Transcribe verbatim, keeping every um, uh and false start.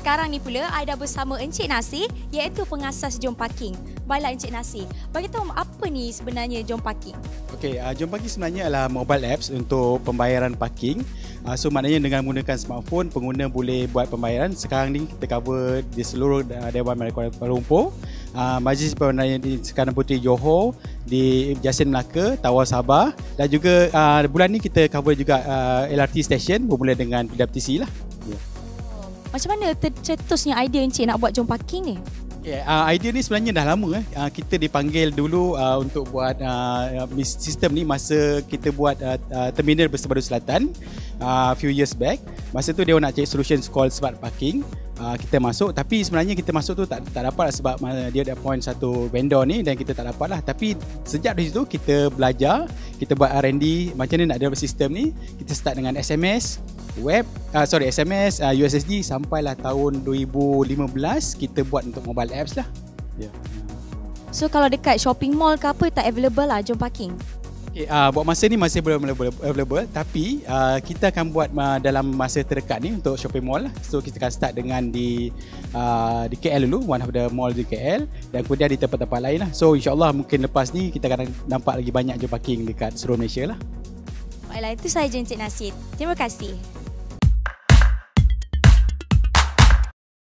sekarang ni pula I dah bersama Encik Nasir, iaitu pengasas Jom Parking. Baiklah Encik Nasir, bagi tahu apa ni sebenarnya Jom Parking? Okey, uh, Jom Parking sebenarnya adalah mobile apps untuk pembayaran parking. Uh, so maknanya dengan menggunakan smartphone, pengguna boleh buat pembayaran. Sekarang ni kita cover di seluruh uh, Dewan Merah Kuala Lumpur, uh, Majlis Perundang di Sekanan Puteri Johor, di Jasin Melaka, Tawau Sabah, dan juga uh, bulan ni kita cover juga uh, L R T station bermula dengan P W T C lah. Yeah. Macam mana tercetusnya idea Encik nak buat Jom Parking ni? Yeah, uh, idea ni sebenarnya dah lama. Eh. Uh, kita dipanggil dulu uh, untuk buat uh, sistem ni masa kita buat uh, uh, terminal Bersebadu Selatan uh, few years back. Masa tu dia nak cari solution called smart parking. Uh, kita masuk, tapi sebenarnya kita masuk tu tak tak dapat lah sebab uh, dia ada point satu vendor ni dan kita tak dapat lah. Tapi sejak dari situ kita belajar, kita buat R and D macam mana nak develop sistem ni. Kita start dengan S M S, web, uh, sorry S M S, uh, U S S D, sampailah tahun dua ribu lima belas kita buat untuk mobile apps lah. Yeah. So kalau dekat shopping mall ke apa tak available lah Jom Parking? Okay, uh, buat masa ni masih belum available, tapi uh, kita akan buat uh, dalam masa terdekat ni untuk shopping mall lah. So kita akan start dengan di uh, di K L dulu, one of the mall di K L, dan kemudian di tempat-tempat lain lah. So insyaAllah mungkin lepas ni kita akan nampak lagi banyak Jom Parking dekat seluruh Malaysia lah. Baiklah, itu sahaja Encik Nasir. Terima kasih.